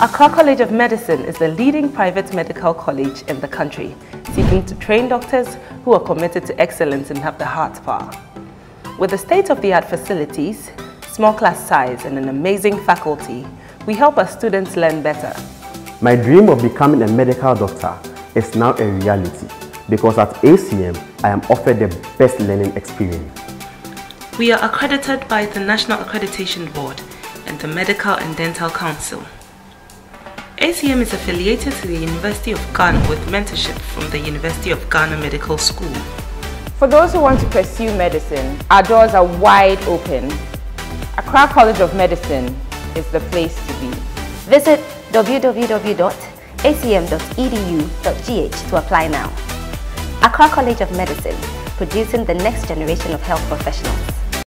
Accra College of Medicine is the leading private medical college in the country, seeking to train doctors who are committed to excellence and have the heart power. With the state-of-the-art facilities, small class size and an amazing faculty, we help our students learn better. My dream of becoming a medical doctor is now a reality because at ACM, I am offered the best learning experience. We are accredited by the National Accreditation Board and the Medical and Dental Council. ACM is affiliated to the University of Ghana with mentorship from the University of Ghana Medical School. For those who want to pursue medicine, our doors are wide open. Accra College of Medicine is the place to be. Visit www.acm.edu.gh to apply now. Accra College of Medicine, producing the next generation of health professionals.